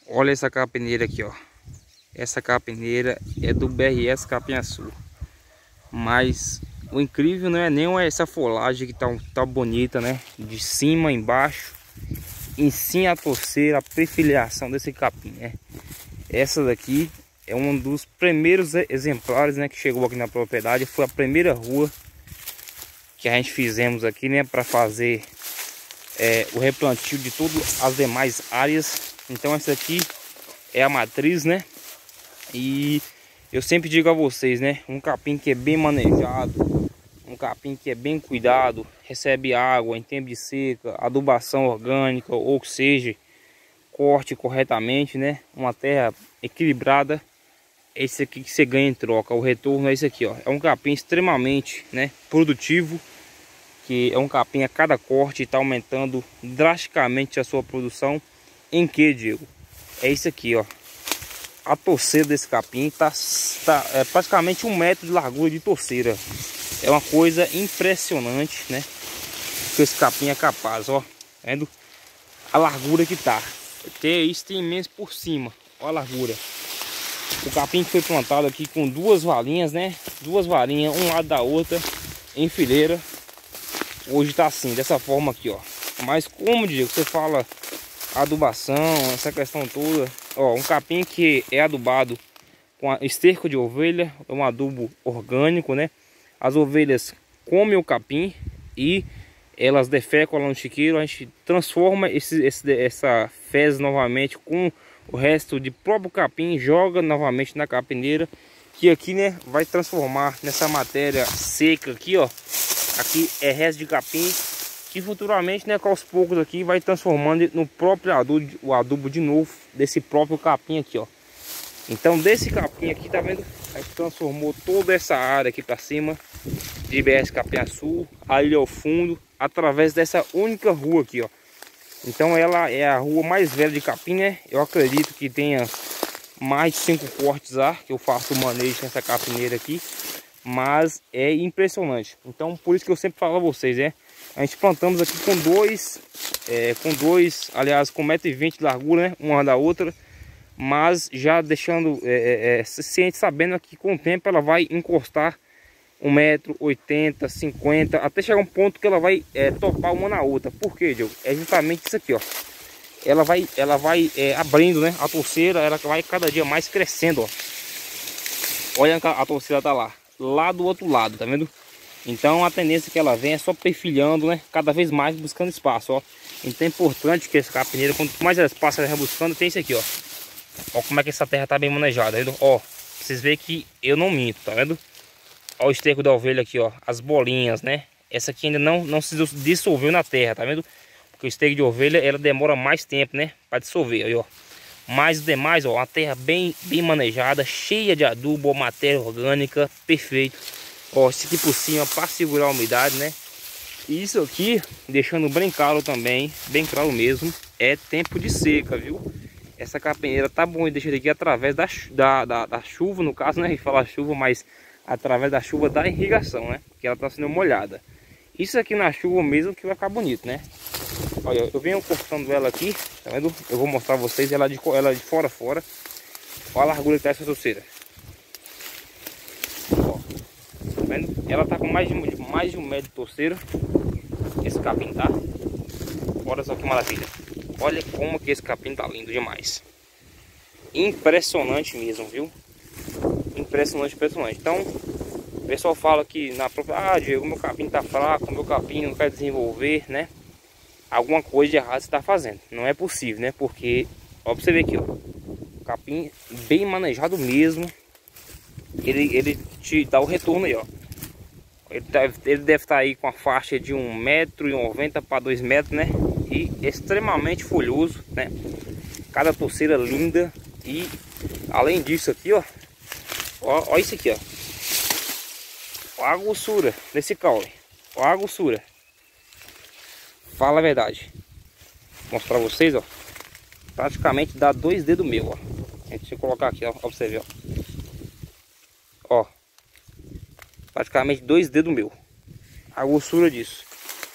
Olha essa capineira aqui, ó. Essa capineira é do BRS Capinhaçu. Mas o incrível não é nem essa folagem que tá bonita, né? De cima, embaixo. Em sim a torceira, a perfilhação desse capim, né? Essa daqui é um dos primeiros exemplares, né, que chegou aqui na propriedade. Foi a primeira rua que a gente fizemos aqui, né, para fazer o replantio de todas as demais áreas. Então essa aqui é a matriz, né? E eu sempre digo a vocês, né, um capim que é bem manejado, um capim que é bem cuidado, recebe água em tempo de seca, adubação orgânica, ou seja, corte corretamente, né, uma terra equilibrada, é esse aqui que você ganha em troca. O retorno é esse aqui, ó. É um capim extremamente, né, produtivo, que é um capim a cada corte está aumentando drasticamente a sua produção. Em que, Diego? É isso aqui, ó. A torceira desse capim tá praticamente 1 metro de largura de torceira. É uma coisa impressionante, né, que esse capim é capaz, ó. Tá vendo a largura que tá? Isso tem imenso por cima, ó a largura. O capim que foi plantado aqui com 2 valinhas, né? 2 valinhas, um lado da outra, em fileira. Hoje tá assim, dessa forma aqui, ó. Mas como, Diego, você fala adubação, essa questão toda, ó, um capim que é adubado com esterco de ovelha, é um adubo orgânico, né? As ovelhas comem o capim e elas defecam lá no chiqueiro. A gente transforma essa fezes novamente com o resto de próprio capim, joga novamente na capineira, que aqui, né, vai transformar nessa matéria seca aqui, ó. Aqui é resto de capim, que futuramente, né, com aos poucos aqui vai transformando no próprio adubo, o adubo de novo desse próprio capim aqui, ó. Então desse capim aqui, tá vendo? A gente transformou toda essa área aqui para cima de BRS Capinhaçu, ali ao fundo, através dessa única rua aqui, ó. Então ela é a rua mais velha de capim, né? Eu acredito que tenha mais de 5 cortes lá, que eu faço o manejo nessa capineira aqui. Mas é impressionante. Então por isso que eu sempre falo a vocês, né? A gente plantamos aqui com dois, aliás, com 1,20 m de largura, né? Uma da outra. Mas já deixando ciente, sabendo que com o tempo ela vai encostar 1,80 m, 50 m, até chegar um ponto que ela vai topar uma na outra. Por quê, Diogo? É justamente isso aqui, ó. Ela vai abrindo, né, a torceira, ela vai cada dia mais crescendo, ó. Olha, a torceira tá lá do outro lado, tá vendo? Então a tendência que ela vem é só perfilhando, né, cada vez mais buscando espaço, ó. Então é importante que essa capineira, quanto mais espaço ela vai buscando, tem isso aqui, ó. Ó como é que essa terra tá bem manejada, tá vendo? Ó, vocês veem que eu não minto, tá vendo? Ó o esterco da ovelha aqui, ó, as bolinhas, né? Essa aqui ainda não se dissolveu na terra, tá vendo? Porque o esterco de ovelha, ela demora mais tempo, né, para dissolver, aí, ó. Mas os demais, ó, a terra bem manejada, cheia de adubo, matéria orgânica, perfeito. Ó, isso aqui por cima para segurar a umidade, né? E isso aqui, deixando bem claro também, bem claro mesmo, é tempo de seca, viu? Essa capineira tá bom de deixar aqui através da chuva, no caso, né? A gente fala chuva, mas através da chuva da irrigação, né? Que ela tá sendo molhada. Isso aqui na chuva mesmo que vai ficar bonito, né? Olha, eu venho cortando ela aqui, tá vendo? Eu vou mostrar a vocês ela de fora a fora. Olha a largura que tá essa torceira. Ó, tá vendo? Ela tá com mais de 1 metro de torceira. Esse capim tá. Olha só que maravilha. Olha como que esse capim tá lindo demais. Impressionante mesmo, viu? Impressionante. Então, o pessoal fala que na própria... Ah, Diego, meu capim tá fraco, meu capim não quer desenvolver, né? Alguma coisa de errado você tá fazendo. Não é possível, né? Porque, ó, pra você ver aqui, ó. Capim bem manejado mesmo. Ele te dá o retorno aí, ó. Ele deve estar aí com a faixa de 1,90 m para 2 metros, né? E extremamente folhoso, né? Cada torceira linda. E além disso aqui, ó, ó isso aqui, ó. Ó a grossura desse caule. Ó a grossura. Fala a verdade. Vou mostrar pra vocês, ó. Praticamente dá 2 dedos meu, ó. Deixa eu colocar aqui, ó, pra você ver, ó. Ó. Praticamente 2 dedos meu. A grossura disso.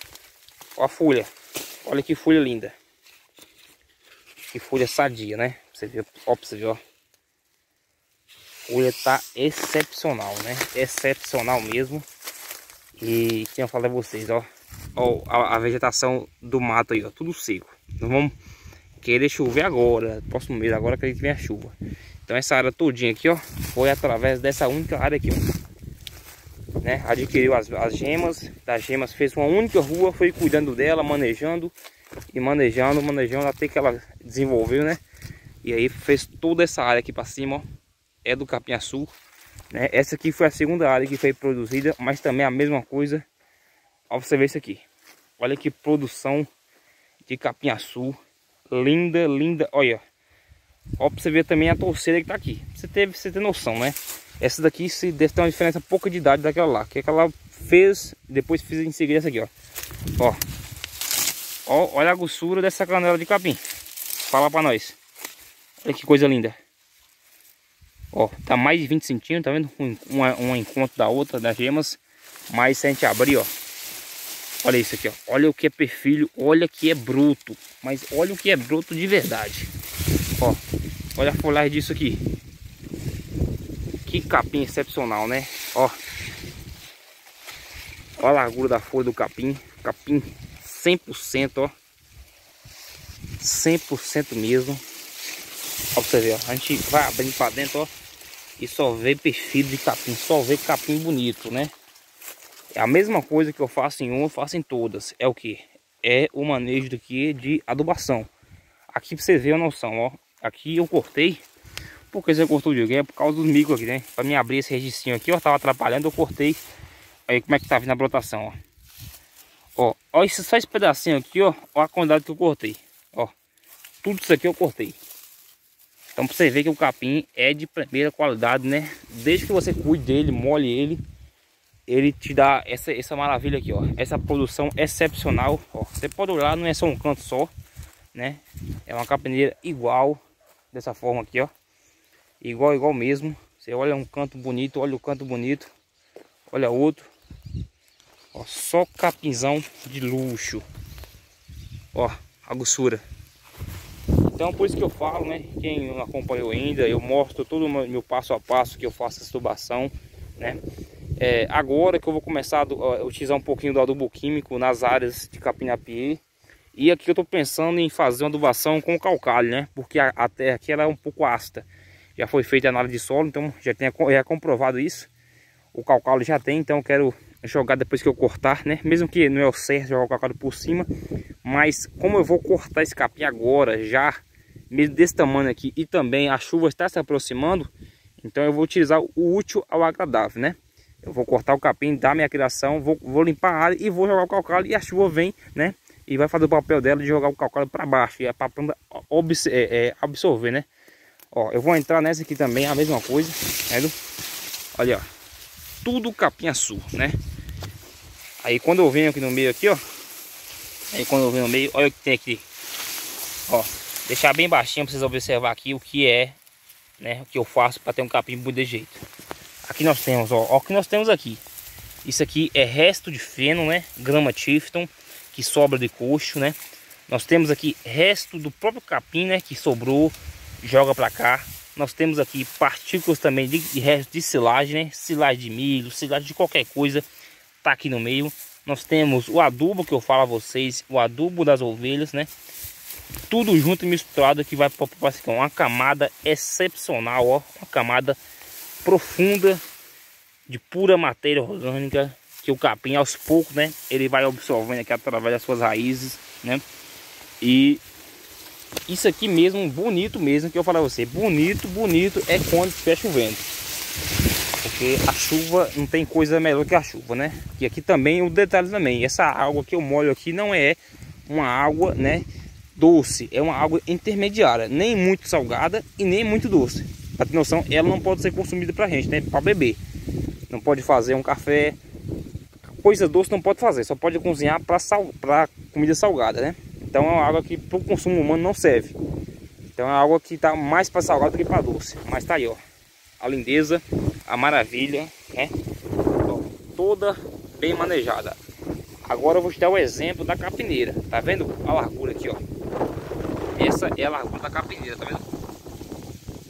Ó a folha. Olha que folha linda. Que folha sadia, né? você ver, ó, pra você ver, ó. Olha, tá excepcional, né? Excepcional mesmo. E que eu falei a vocês, ó. Ó, a vegetação do mato aí, ó, tudo seco. Não vamos querer chover agora, próximo mês, agora que vem a chuva. Então essa área todinha aqui, ó, foi através dessa única área aqui, ó, né? Adquiriu as gemas, das gemas fez uma única rua, foi cuidando dela, manejando e manejando até que ela desenvolveu, né? E aí fez toda essa área aqui para cima, ó, é do capim-açu, né? Essa aqui foi a segunda área que foi produzida, mas também a mesma coisa. Ó, você vê isso aqui. Olha que produção de capim-açu. Linda, linda. Olha. Ó, pra você ver também a torceira que tá aqui. Você tem noção, né? Essa daqui se deve ter uma diferença pouca de idade daquela lá. Que aquela fez, depois fiz em seguida essa aqui, ó. Ó. Ó, olha a grossura dessa canela de capim. Fala pra nós. Olha que coisa linda. Ó, tá mais de 20 centímetros, tá vendo? Um encontro da outra, das gemas. Mas se a gente abrir, ó. Olha isso aqui, ó. Olha o que é perfilho, olha que é bruto. Mas olha o que é bruto de verdade. Ó, olha a folhagem disso aqui. Que capim excepcional, né? Ó. Olha a largura da folha do capim. Capim 100%, ó. 100% mesmo. Ó, pra você ver, ó. A gente vai abrindo pra dentro, ó. E só vê perfil de capim. Só vê capim bonito, né? É a mesma coisa que eu faço em uma, eu faço em todas. É o que? É o manejo daqui de adubação. Aqui pra você ver a noção, ó. Aqui eu cortei. Por que você cortou de alguém? É por causa dos micos aqui, né? Pra me abrir esse regicinho aqui, ó. Tava atrapalhando, eu cortei. Aí como é que tá vindo a brotação, ó. Ó, só esse pedacinho aqui, ó. Ó a quantidade que eu cortei. Ó. Tudo isso aqui eu cortei. Então pra você ver que o capim é de primeira qualidade, né? Desde que você cuide dele, molhe ele. Ele te dá essa maravilha aqui, ó. Essa produção excepcional, ó. Você pode olhar, não é só um canto só, né? É uma capineira igual, dessa forma aqui, ó. Igual mesmo. Você olha um canto bonito, olha o canto bonito. Olha outro. Ó, só capinzão de luxo. Ó, a grossura. Então por isso que eu falo, né? Quem não acompanhou ainda, eu mostro todo o meu passo a passo que eu faço essa tubação, né? Agora que eu vou começar a utilizar um pouquinho do adubo químico nas áreas de capim-apiê. E aqui eu estou pensando em fazer uma adubação com calcário, né? Porque a terra aqui ela é um pouco ácida. Já foi feita a análise de solo, então já é comprovado isso. O calcário já tem, então eu quero jogar depois que eu cortar, né? Mesmo que não é o certo jogar o calcário por cima. Mas como eu vou cortar esse capim agora, já mesmo desse tamanho aqui, e também a chuva está se aproximando, então eu vou utilizar o útil ao agradável, né? Eu vou cortar o capim, dar minha criação, vou limpar a área e vou jogar o calcário, e a chuva vem, né? E vai fazer o papel dela de jogar o calcário para baixo, e é para a planta absorver, né? Ó, eu vou entrar nessa aqui também, a mesma coisa, né? Olha, ó, tudo capim-açu, né? Aí quando eu venho aqui no meio aqui, ó, olha o que tem aqui, ó, deixar bem baixinho para vocês observar aqui o que é, né? O que eu faço para ter um capim muito de jeito. Aqui nós temos, ó o que nós temos aqui. Isso aqui é resto de feno, né? Grama Tifton, que sobra de coxo, né? Nós temos aqui resto do próprio capim, né? Que sobrou, joga pra cá. Nós temos aqui partículas também de resto de silagem, né? Silagem de milho, silagem de qualquer coisa, tá aqui no meio. Nós temos o adubo que eu falo a vocês, o adubo das ovelhas, né? Tudo junto e misturado que vai para uma camada excepcional, ó. Uma camada profunda de pura matéria orgânica, que o capim aos poucos, né, ele vai absorvendo aqui através das suas raízes, né? E isso aqui mesmo, bonito mesmo, que eu falo a você, bonito é quando estiver chovendo, porque a chuva não tem coisa melhor que a chuva, né? E aqui também o detalhe também, essa água que eu molho aqui não é uma água, né, doce, é uma água intermediária, nem muito salgada e nem muito doce. Pra ter noção, ela não pode ser consumida pra gente, né? Pra beber. Não pode fazer um café. Coisa doce não pode fazer. Só pode cozinhar pra comida salgada, né? Então é uma água que pro consumo humano não serve. Então é uma água que tá mais pra salgada do que pra doce. Mas tá aí, ó. A lindeza, a maravilha, né? Ó, toda bem manejada. Agora eu vou te dar o exemplo da capineira. Tá vendo a largura aqui, ó? Essa é a largura da capineira, tá vendo?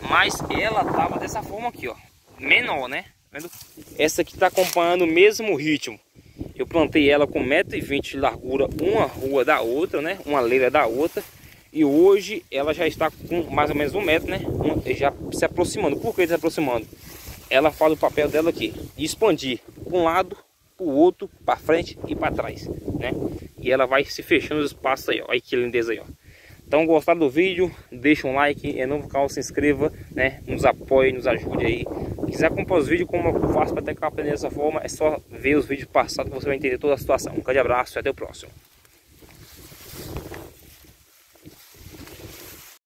Mas ela tava dessa forma aqui, ó, menor, né? Vendo? Essa aqui tá acompanhando o mesmo ritmo. Eu plantei ela com 1,20 m de largura, uma rua da outra, né? Uma leira da outra. E hoje ela já está com mais ou menos 1 metro, né? Já se aproximando. Por que se aproximando? Ela faz o papel dela aqui, de expandir para um lado, para o outro, para frente e para trás, né? E ela vai se fechando os espaços aí, ó. Olha que lindeza aí, ó. Então, gostaram do vídeo, deixa um like, é novo canal, se inscreva, né? Nos apoie, nos ajude aí. Se quiser acompanhar os vídeos como eu faço para ter que aprender dessa forma, é só ver os vídeos passados que você vai entender toda a situação. Um grande abraço e até o próximo.